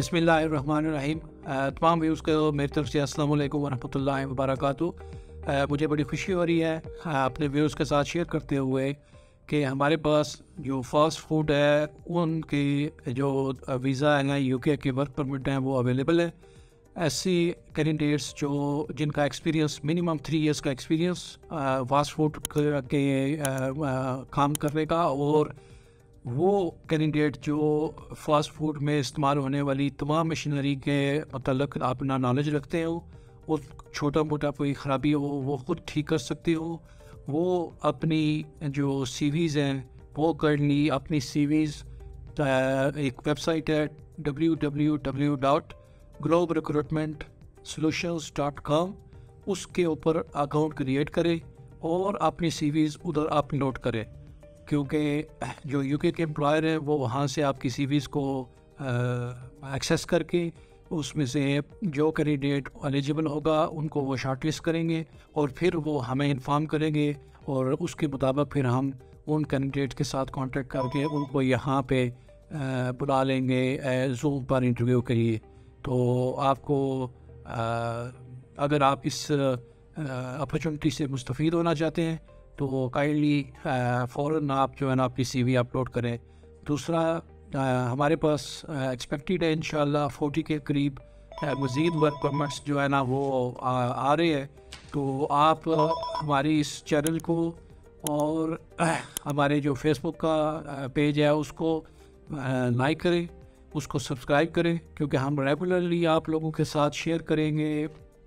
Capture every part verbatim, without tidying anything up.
بسم اللہ الرحمن الرحیم. تمام ویوز کو میری طرف سے السلام علیکم ورحمۃ اللہ وبرکاتہ. مجھے بڑی خوشی ہو رہی ہے اپنے ویوز کے ساتھ شیئر کرتے ہوئے کہ ہمارے پاس جو فاسٹ فوڈ ہے ان کی جو ویزا ہے نا یو کے کے ورک پرمٹ ہیں وہ اویلیبل ہے. ایسی کینڈیڈیٹس جو جن کا ایکسپیرینس منیمم تھری ایئرس کا ایکسپیرینس فاسٹ فوڈ کے کام کرنے کا، اور وہ کینڈیڈیٹ جو فاسٹ فوڈ میں استعمال ہونے والی تمام مشینری کے متعلق اپنا نالج رکھتے ہو، اور چھوٹا موٹا کوئی خرابی ہو وہ خود ٹھیک کر سکتے ہو، وہ اپنی جو سی ویز ہیں وہ کر لی. اپنی سی ویز ایک ویب سائٹ ہے W W W dot global recruitment solutions dot com, اس کے اوپر اکاؤنٹ کریٹ کرے اور اپنی سی ویز ادھر اپلوڈ کرے، کیونکہ جو یو کے کے امپلائر ہیں وہ وہاں سے آپ کی سی ویز کو ایکسیس کر کے اس میں سے جو کینڈیڈیٹ ایلیجیبل ہوگا ان کو وہ شارٹ لسٹ کریں گے، اور پھر وہ ہمیں انفارم کریں گے، اور اس کے مطابق پھر ہم ان کینڈیڈیٹ کے ساتھ کانٹیکٹ کر کے ان کو یہاں پہ بلا لیں گے زوم پر انٹرویو کے لیے. تو آپ کو اگر آپ اس اپرچونٹی سے مستفید ہونا چاہتے ہیں تو کائنڈلی فوراً آپ جو ہے نا اپنی سی وی اپلوڈ کریں. دوسرا، ہمارے پاس ایکسپیکٹڈ ہے انشاءاللہ فورٹی کے قریب مزید ورک پرمٹس جو ہے نا وہ آ رہے ہیں. تو آپ ہماری اس چینل کو اور ہمارے جو فیس بک کا پیج ہے اس کو لائک کریں، اس کو سبسکرائب کریں، کیونکہ ہم ریگولرلی آپ لوگوں کے ساتھ شیئر کریں گے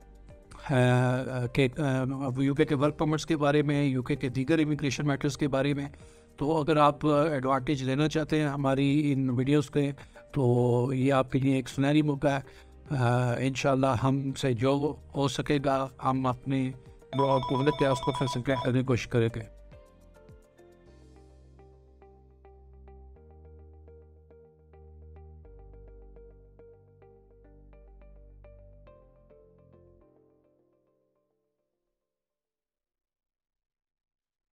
کہ یو کے کے ورک پرمٹس کے بارے میں، یو کے کے دیگر امیگریشن میٹرز کے بارے میں. تو اگر آپ ایڈوانٹیج لینا چاہتے ہیں ہماری ان ویڈیوز کے تو یہ آپ کے لیے ایک سنہری موقع ہے. انشاءاللہ ہم سے جو ہو سکے گا ہم اپنی جو قوت ہے اس کو فیصلہ کرنے کی کوشش کریں گے.